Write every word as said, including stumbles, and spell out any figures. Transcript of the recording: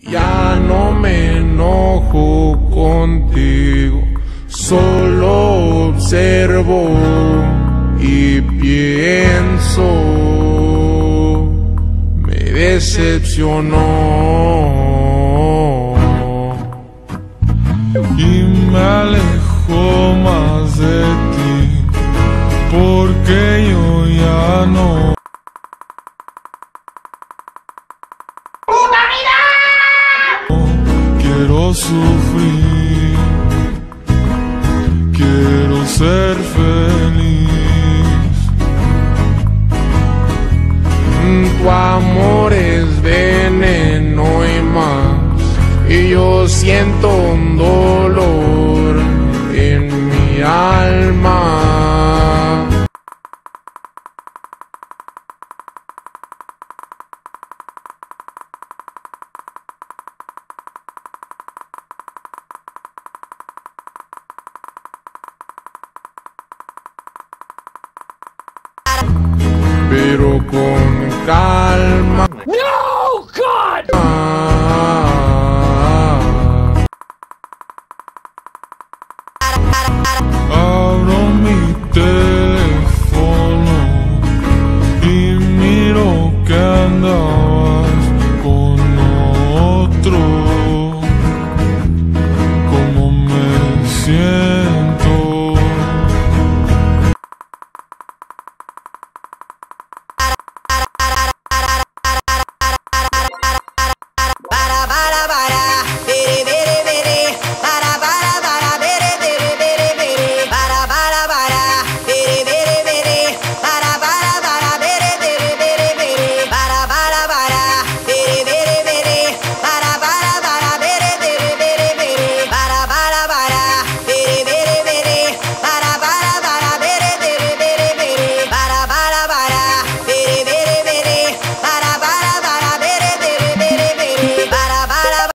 Ya no me enojo contigo, solo observo y pienso, me decepcionó y me alejo más de ti, porque yo ya no quiero sufrir, quiero ser feliz. Tu amor es veneno y más, y yo siento un dolor en mi alma. Pero con calma.